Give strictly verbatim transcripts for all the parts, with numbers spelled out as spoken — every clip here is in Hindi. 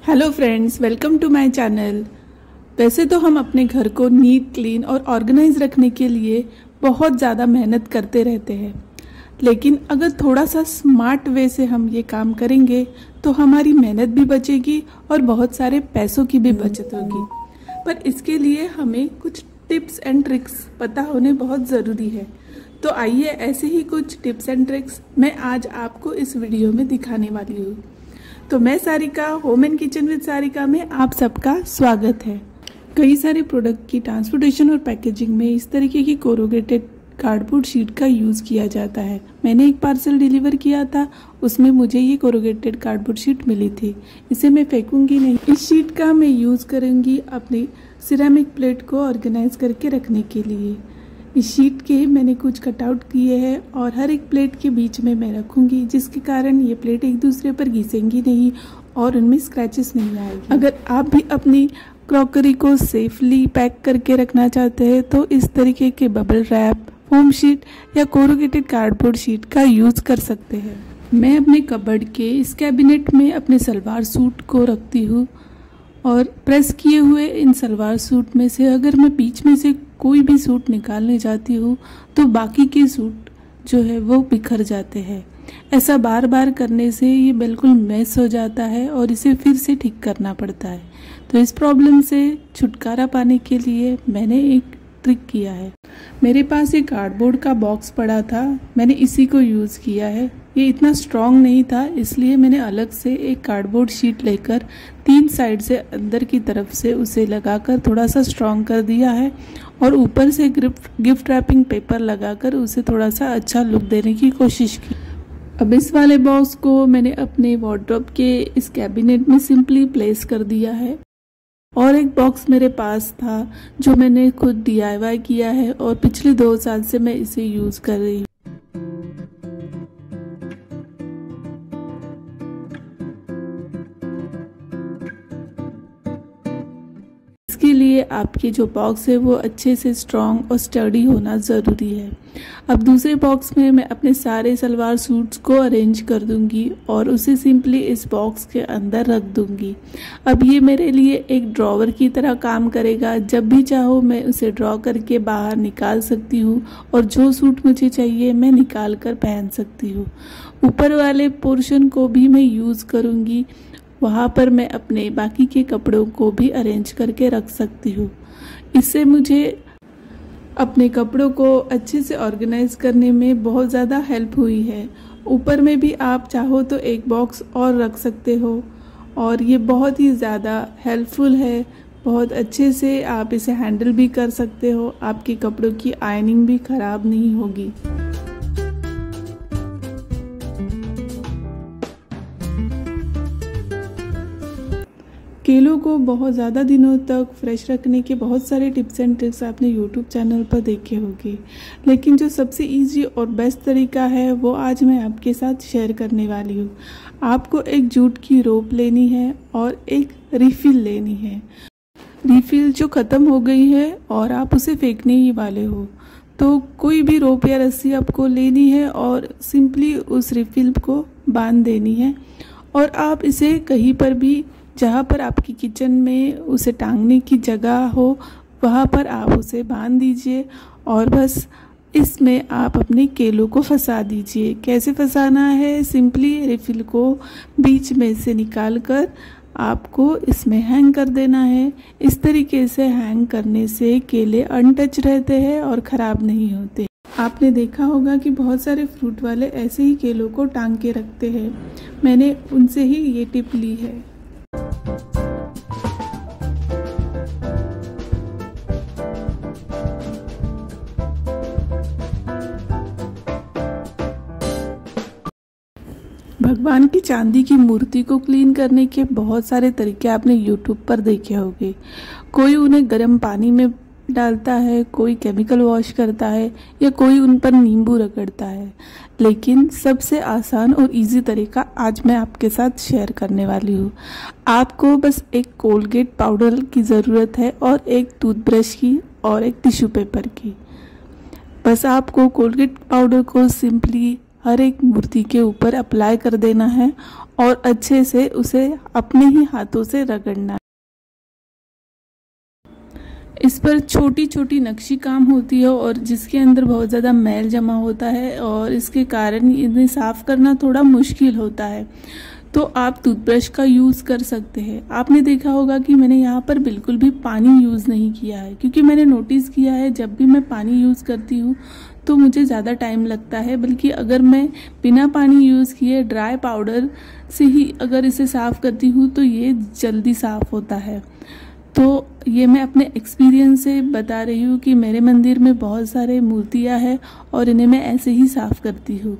Hello friends, welcome to my channel. वैसे तो हम अपने घर को नीट, क्लीन और ऑर्गेनाइज रखने के लिए बहुत ज़्यादा मेहनत करते रहते हैं, लेकिन अगर थोड़ा सा स्मार्ट वे से हम ये काम करेंगे तो हमारी मेहनत भी बचेगी और बहुत सारे पैसों की भी बचत होगी। पर इसके लिए हमें कुछ टिप्स एंड ट्रिक्स पता होने बहुत ज़रूरी है। तो आइए ऐसे ही कुछ टिप्स एंड ट्रिक्स मैं आज आपको इस वीडियो में दिखाने वाली हूँ। तो मैं Sarika, home and kitchen with Sarika में आप सबका स्वागत है। कई सारे प्रोडक्ट की ट्रांसपोर्टेशन और पैकेजिंग में इस तरीके की कोरुगेटेड कार्डबोर्ड शीट का यूज़ किया जाता है। मैंने एक पार्सल डिलीवर किया था, उसमें मुझे ये कोरुगेटेड कार्डबोर्ड शीट मिली थी। इसे मैं फेंकूंगी नहीं। इस शीट का मैं यूज़ करूंगी अपनी सिरेमिक प्लेट को ऑर्गेनाइज करके रखने के लिए। इस शीट के मैंने कुछ कटआउट किए हैं और हर एक प्लेट के बीच में मैं रखूंगी, जिसके कारण ये प्लेट एक दूसरे पर घिसेंगी नहीं और उनमें स्क्रैचेस नहीं आएगी। अगर आप भी अपनी क्रॉकरी को सेफली पैक करके रखना चाहते हैं तो इस तरीके के बबल रैप, फोम शीट या कोरुगेटेड कार्डबोर्ड शीट का यूज़ कर सकते हैं। मैं अपने कबर्ड के इस कैबिनेट में अपने सलवार सूट को रखती हूँ और प्रेस किए हुए इन सलवार सूट में से अगर मैं बीच में से कोई भी सूट निकालने जाती हूँ तो बाकी के सूट जो है वो बिखर जाते हैं। ऐसा बार बार करने से ये बिल्कुल मैस हो जाता है और इसे फिर से ठीक करना पड़ता है। तो इस प्रॉब्लम से छुटकारा पाने के लिए मैंने एक ट्रिक किया है। मेरे पास एक कार्डबोर्ड का बॉक्स पड़ा था, मैंने इसी को यूज़ किया है। ये इतना स्ट्रॉन्ग नहीं था, इसलिए मैंने अलग से एक कार्डबोर्ड शीट लेकर तीन साइड से अंदर की तरफ से उसे लगाकर थोड़ा सा स्ट्रॉन्ग कर दिया है और ऊपर से गिफ्ट गिफ्ट रैपिंग पेपर लगाकर उसे थोड़ा सा अच्छा लुक देने की कोशिश की। अब इस वाले बॉक्स को मैंने अपने वार्डरोब के इस कैबिनेट में सिंपली प्लेस कर दिया है। और एक बॉक्स मेरे पास था जो मैंने खुद डी आई वाई किया है और पिछले दो साल से मैं इसे यूज़ कर रही हूँ। इसके लिए आपके जो बॉक्स है वो अच्छे से स्ट्रॉन्ग और स्टडी होना ज़रूरी है। अब दूसरे बॉक्स में मैं अपने सारे सलवार सूट्स को अरेंज कर दूंगी और उसे सिंपली इस बॉक्स के अंदर रख दूंगी। अब ये मेरे लिए एक ड्रॉवर की तरह काम करेगा। जब भी चाहो मैं उसे ड्रॉ करके बाहर निकाल सकती हूँ और जो सूट मुझे चाहिए मैं निकाल कर पहन सकती हूँ। ऊपर वाले पोर्शन को भी मैं यूज़ करूँगी, वहाँ पर मैं अपने बाकी के कपड़ों को भी अरेंज करके रख सकती हूँ। इससे मुझे अपने कपड़ों को अच्छे से ऑर्गेनाइज करने में बहुत ज़्यादा हेल्प हुई है। ऊपर में भी आप चाहो तो एक बॉक्स और रख सकते हो और ये बहुत ही ज़्यादा हेल्पफुल है। बहुत अच्छे से आप इसे हैंडल भी कर सकते हो, आपके कपड़ों की आयनिंग भी ख़राब नहीं होगी। केलों को बहुत ज़्यादा दिनों तक फ्रेश रखने के बहुत सारे टिप्स एंड ट्रिक्स आपने यूट्यूब चैनल पर देखे होंगे, लेकिन जो सबसे इजी और बेस्ट तरीका है वो आज मैं आपके साथ शेयर करने वाली हूँ। आपको एक जूट की रोप लेनी है और एक रिफ़िल लेनी है। रिफ़िल जो ख़त्म हो गई है और आप उसे फेंकने ही वाले हो तो कोई भी रोप या रस्सी आपको लेनी है और सिंपली उस रिफ़िल को बांध देनी है और आप इसे कहीं पर भी जहाँ पर आपकी किचन में उसे टांगने की जगह हो वहाँ पर आप उसे बांध दीजिए और बस इसमें आप अपने केलों को फंसा दीजिए। कैसे फंसाना है, सिंपली रिफ़िल को बीच में से निकाल कर आपको इसमें हैंग कर देना है। इस तरीके से हैंग करने से केले अनटच रहते हैं और ख़राब नहीं होते। आपने देखा होगा कि बहुत सारे फ्रूट वाले ऐसे ही केलों को टांग के रखते हैं। मैंने उनसे ही ये टिप ली है। भगवान की चांदी की मूर्ति को क्लीन करने के बहुत सारे तरीके आपने यूट्यूब पर देखे होंगे। कोई उन्हें गर्म पानी में डालता है, कोई केमिकल वॉश करता है या कोई उन पर नींबू रगड़ता है, लेकिन सबसे आसान और इजी तरीका आज मैं आपके साथ शेयर करने वाली हूँ। आपको बस एक कोलगेट पाउडर की ज़रूरत है और एक टूथब्रश की और एक टिश्यू पेपर की। बस आपको कोलगेट पाउडर को सिंपली हर एक मूर्ति के ऊपर अप्लाई कर देना है और अच्छे से उसे अपने ही हाथों से रगड़ना है। इस पर छोटी छोटी नक्शी काम होती है और जिसके अंदर बहुत ज़्यादा मैल जमा होता है और इसके कारण इन्हें साफ़ करना थोड़ा मुश्किल होता है। तो आप टूथब्रश का यूज़ कर सकते हैं। आपने देखा होगा कि मैंने यहाँ पर बिल्कुल भी पानी यूज़ नहीं किया है, क्योंकि मैंने नोटिस किया है जब भी मैं पानी यूज़ करती हूँ तो मुझे ज़्यादा टाइम लगता है, बल्कि अगर मैं बिना पानी यूज़ किए ड्राई पाउडर से ही अगर इसे साफ़ करती हूँ तो ये जल्दी साफ़ होता है। तो ये मैं अपने एक्सपीरियंस से बता रही हूँ कि मेरे मंदिर में बहुत सारे मूर्तियाँ हैं और इन्हें मैं ऐसे ही साफ़ करती हूँ।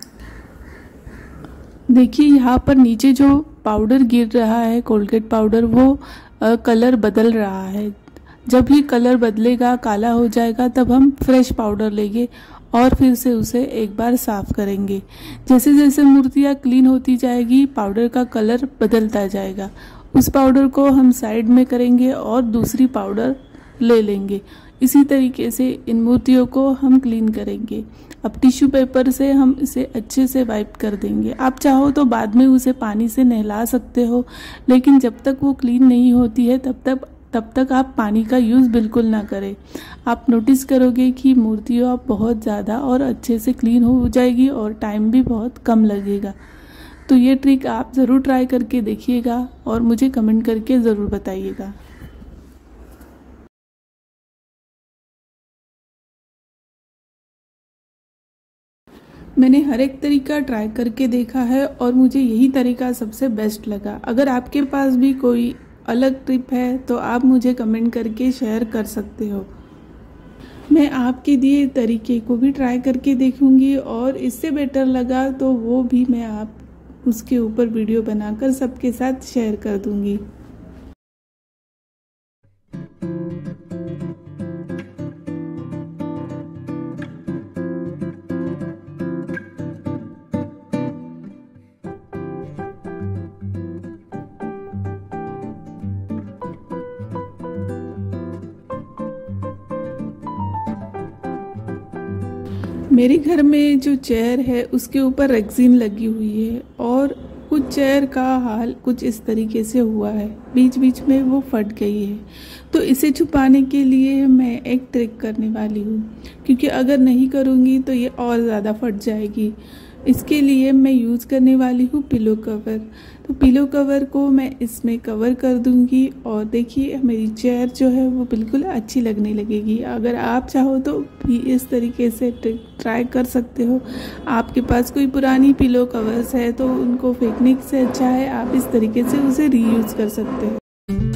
देखिए यहाँ पर नीचे जो पाउडर गिर रहा है, कोलगेट पाउडर, वो आ, कलर बदल रहा है। जब ही कलर बदलेगा, काला हो जाएगा, तब हम फ्रेश पाउडर लेंगे और फिर से उसे एक बार साफ़ करेंगे। जैसे जैसे मूर्तियाँ क्लीन होती जाएगी पाउडर का कलर बदलता जाएगा। उस पाउडर को हम साइड में करेंगे और दूसरी पाउडर ले लेंगे। इसी तरीके से इन मूर्तियों को हम क्लीन करेंगे। अब टिश्यू पेपर से हम इसे अच्छे से वाइप कर देंगे। आप चाहो तो बाद में उसे पानी से नहला सकते हो, लेकिन जब तक वो क्लीन नहीं होती है तब तक तब तक आप पानी का यूज़ बिल्कुल ना करें। आप नोटिस करोगे कि मूर्तियों आप बहुत ज़्यादा और अच्छे से क्लीन हो जाएगी और टाइम भी बहुत कम लगेगा। तो ये ट्रिक आप ज़रूर ट्राई करके देखिएगा और मुझे कमेंट करके ज़रूर बताइएगा। मैंने हर एक तरीका ट्राई करके देखा है और मुझे यही तरीका सबसे बेस्ट लगा। अगर आपके पास भी कोई अलग ट्रिप है तो आप मुझे कमेंट करके शेयर कर सकते हो। मैं आपके दिए तरीके को भी ट्राई करके देखूंगी और इससे बेटर लगा तो वो भी मैं आप उसके ऊपर वीडियो बनाकर सबके साथ शेयर कर दूंगी। मेरे घर में जो चेयर है उसके ऊपर रेक्सीन लगी हुई है और कुछ चेयर का हाल कुछ इस तरीके से हुआ है, बीच बीच में वो फट गई है। तो इसे छुपाने के लिए मैं एक ट्रिक करने वाली हूँ, क्योंकि अगर नहीं करूँगी तो ये और ज़्यादा फट जाएगी। इसके लिए मैं यूज़ करने वाली हूँ पिलो कवर। तो पिलो कवर को मैं इसमें कवर कर दूँगी और देखिए मेरी चेयर जो है वो बिल्कुल अच्छी लगने लगेगी। अगर आप चाहो तो भी इस तरीके से ट्राई कर सकते हो। आपके पास कोई पुरानी पिलो कवर्स है तो उनको फेंकने से अच्छा है आप इस तरीके से उसे रीयूज़ कर सकते हो।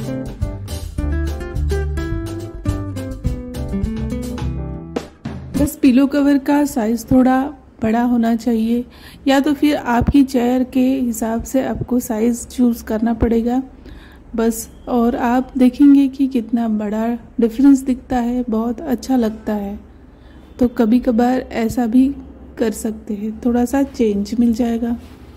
बस पिलो कवर का साइज़ थोड़ा बड़ा होना चाहिए, या तो फिर आपकी चेयर के हिसाब से आपको साइज़ चूज़ करना पड़ेगा बस। और आप देखेंगे कि कितना बड़ा डिफरेंस दिखता है, बहुत अच्छा लगता है। तो कभी कभार ऐसा भी कर सकते हैं, थोड़ा सा चेंज मिल जाएगा।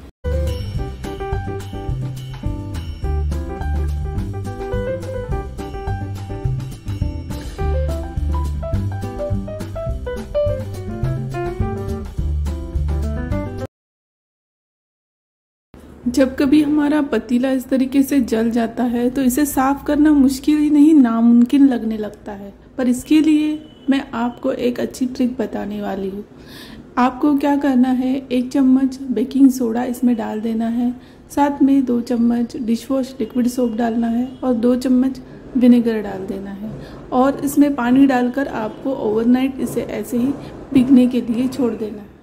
जब कभी हमारा पतीला इस तरीके से जल जाता है तो इसे साफ करना मुश्किल ही नहीं नामुमकिन लगने लगता है। पर इसके लिए मैं आपको एक अच्छी ट्रिक बताने वाली हूँ। आपको क्या करना है, एक चम्मच बेकिंग सोडा इसमें डाल देना है, साथ में दो चम्मच डिश वॉश लिक्विड सोप डालना है और दो चम्मच विनेगर डाल देना है और इसमें पानी डालकर आपको ओवरनाइट इसे ऐसे ही भीगने के लिए छोड़ देना है।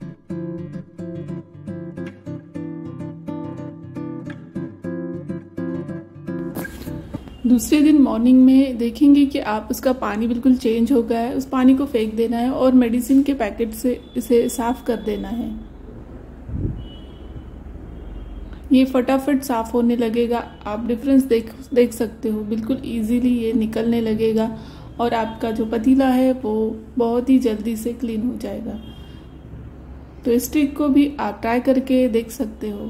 दूसरे दिन मॉर्निंग में देखेंगे कि आप उसका पानी बिल्कुल चेंज हो गया है। उस पानी को फेंक देना है और मेडिसिन के पैकेट से इसे साफ कर देना है। ये फटाफट साफ होने लगेगा। आप डिफरेंस देख देख सकते हो, बिल्कुल इजीली ये निकलने लगेगा और आपका जो पतीला है वो बहुत ही जल्दी से क्लीन हो जाएगा। तो इस ट्रिक को भी आप ट्राई करके देख सकते हो।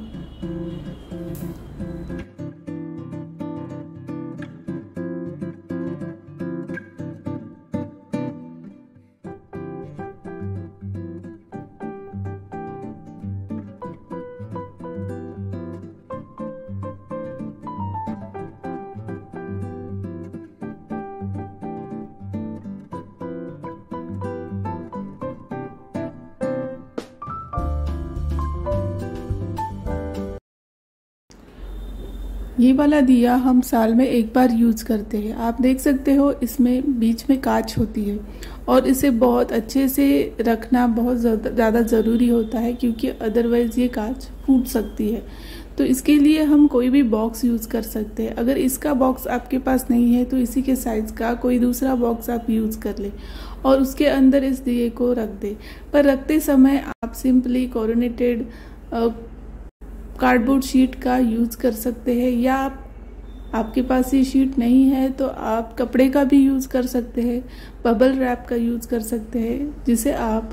ये वाला दिया हम साल में एक बार यूज़ करते हैं। आप देख सकते हो इसमें बीच में कांच होती है और इसे बहुत अच्छे से रखना बहुत ज़्यादा ज़रूरी होता है, क्योंकि अदरवाइज़ ये कांच फूट सकती है। तो इसके लिए हम कोई भी बॉक्स यूज़ कर सकते हैं। अगर इसका बॉक्स आपके पास नहीं है तो इसी के साइज़ का कोई दूसरा बॉक्स आप यूज़ कर ले और उसके अंदर इस दिए को रख दे। पर रखते समय आप सिंपली कोरोनेटेड कार्डबोर्ड शीट का यूज़ कर सकते हैं, या आप आपके पास ये शीट नहीं है तो आप कपड़े का भी यूज़ कर सकते हैं, बबल रैप का यूज़ कर सकते हैं, जिसे आप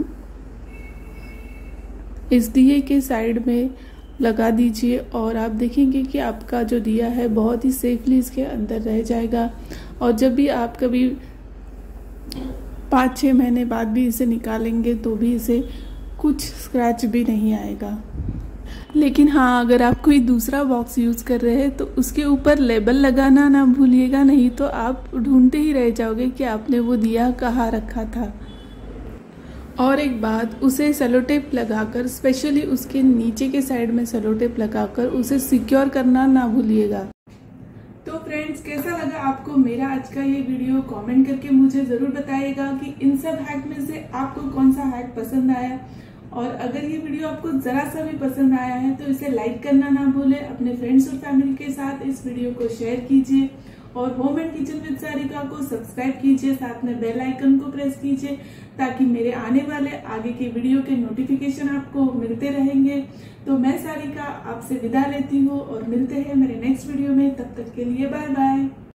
इस दिए के साइड में लगा दीजिए और आप देखेंगे कि आपका जो दिया है बहुत ही सेफली इसके अंदर रह जाएगा। और जब भी आप कभी पाँच छः महीने बाद भी इसे निकालेंगे तो भी इसे कुछ स्क्रैच भी नहीं आएगा। लेकिन हाँ, अगर आप कोई दूसरा बॉक्स यूज़ कर रहे हैं तो उसके ऊपर लेबल लगाना ना भूलिएगा, नहीं तो आप ढूंढते ही रह जाओगे कि आपने वो दिया कहाँ रखा था। और एक बात, उसे सेलो टेप लगाकर, स्पेशली उसके नीचे के साइड में सेलो टेप लगाकर उसे सिक्योर करना ना भूलिएगा। तो फ्रेंड्स, कैसा लगा आपको मेरा आज का ये वीडियो? कमेंट करके मुझे ज़रूर बताइएगा कि इन सब हैक में से आपको कौन सा हैक पसंद आया। और अगर ये वीडियो आपको ज़रा सा भी पसंद आया है तो इसे लाइक करना ना भूलें। अपने फ्रेंड्स और फैमिली के साथ इस वीडियो को शेयर कीजिए और home and kitchen with Sarika को सब्सक्राइब कीजिए, साथ में बेल आइकन को प्रेस कीजिए ताकि मेरे आने वाले आगे के वीडियो के नोटिफिकेशन आपको मिलते रहेंगे। तो मैं सारिका आपसे विदा लेती हूँ और मिलते हैं मेरे नेक्स्ट वीडियो में। तब तक के लिए बाय बाय।